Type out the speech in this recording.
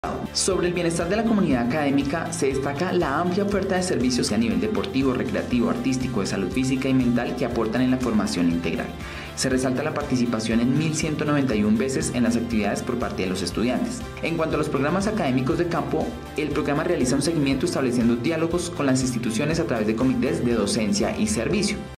Sobre el bienestar de la comunidad académica se destaca la amplia oferta de servicios a nivel deportivo, recreativo, artístico, de salud física y mental que aportan en la formación integral. Se resalta la participación en 1.191 veces en las actividades por parte de los estudiantes. En cuanto a los programas académicos de campo, el programa realiza un seguimiento estableciendo diálogos con las instituciones a través de comités de docencia y servicio.